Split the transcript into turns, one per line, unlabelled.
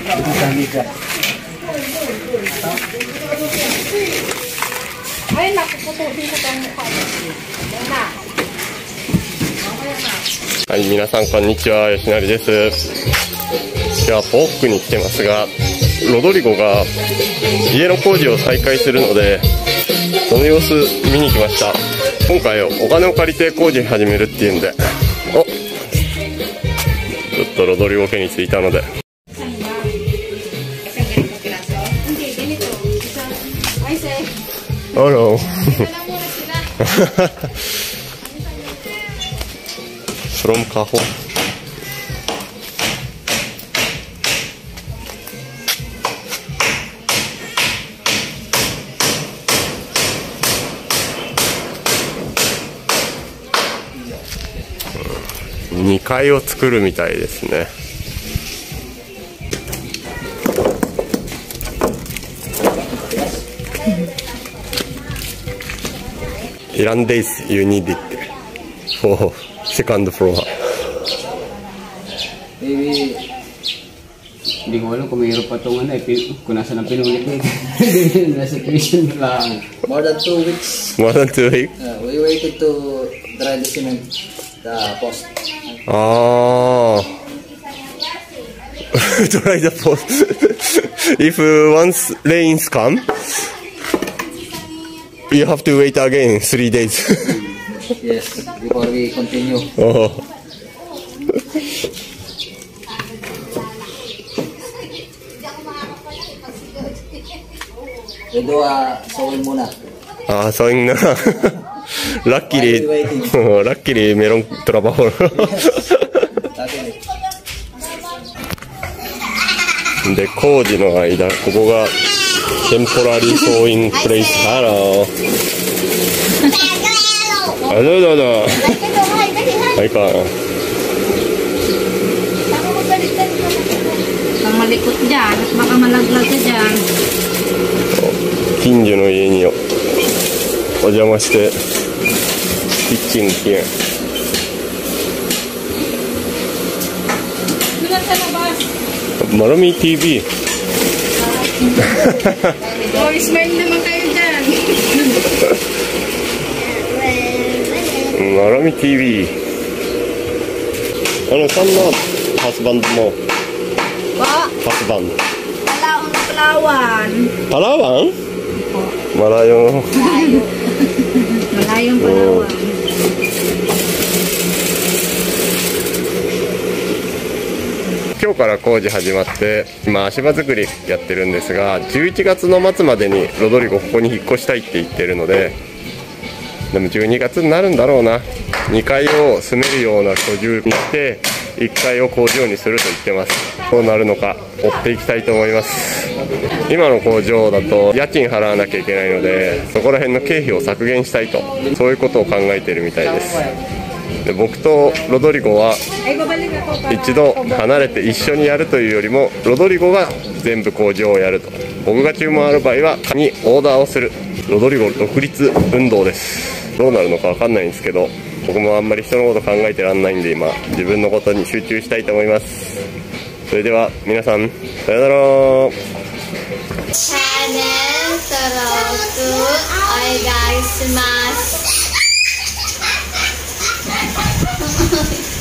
はい、皆さんこんにちは、吉成です。今日はポークに来てますが、ロドリゴが家の工事を再開するので、その様子見に来ました。今回お金を借りて工事始めるっていうんで、ちょっとロドリゴ家に着いたので。Hello. From Cajon.2階を作るみたいですね。Ilan days you need it for second floor?
Maybe hindi ko alam kung mayroon pa itong kung nasa nang pinulit nito. Nasa tuition lang.
More than 2 weeks.
More than 2 weeks?
We waited to dry the cement, the post.
Dry the post. If once rains come, you have to wait again 3 days.
Yes, before we continue. We do sewing muna.
Sewing na. Luckily, merong trabaho. De, 工事の間、ここがtemporary sewing place. Hello. Hello. Ay ka.
Kang malikot dyan at baka malaglag ka dyan.
近所の家にお邪魔してキッチン来や。Marami TV.
Oh, smile naman kayo dyan.
Marami TV. Ano, saan na husband mo? Husband.
Palawan.
Palawan? Malayo.
Malayong Palawan.
今日から工事始まって今足場作りやってるんですが、11月の末までにロドリゴここに引っ越したいって言ってるので、でも12月になるんだろうな。2階を住めるような居住にして1階を工場にすると言ってます。どうなるのか追っていきたいと思います。今の工場だと家賃払わなきゃいけないので、そこら辺の経費を削減したいと、そういうことを考えているみたいです。で、僕とロドリゴは一度離れて一緒にやるというよりも、ロドリゴが全部工場をやると、僕が注文ある場合は他にオーダーをする、ロドリゴ独立運動です。どうなるのか分かんないんですけど、僕もあんまり人のこと考えてらんないんで、今自分のことに集中したいと思います。それでは皆さん、さよなら。
チャンネル登録お願いします。